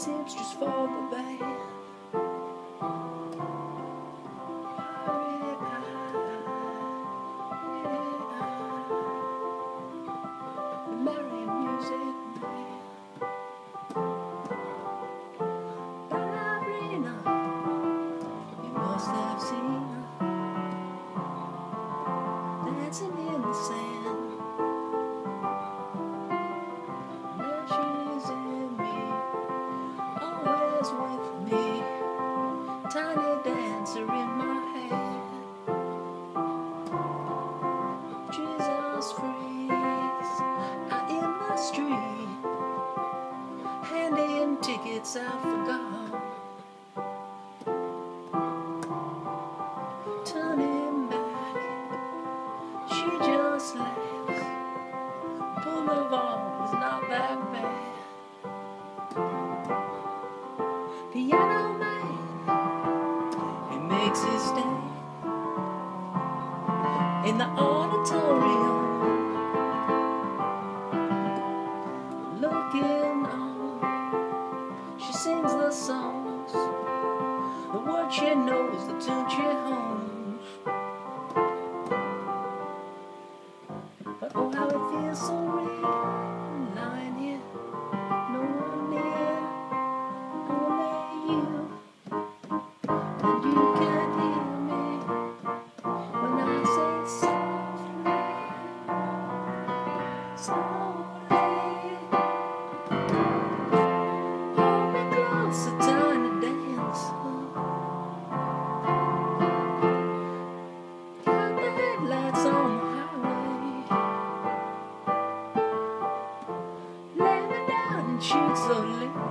seamstress for the band. The merry music band. Ballerina, you must have seen her dancing in the sand. There she is in me, always with me, tiny dancer in my hand. Jesus freaks out in the street, handing tickets out for God. Turning back, she just laughs. Boulevard is not that bad. Piano man, he makes his stand in the auditorium, looking on. She sings the songs, the words she knows, the tune she homes. But oh, how it feels so real, lying here, no one near, only you. And you can't hear me when I say softly, softly. Hold me closer, tiny dancer. Got the headlights on the highway. Lay me down and shoot so late.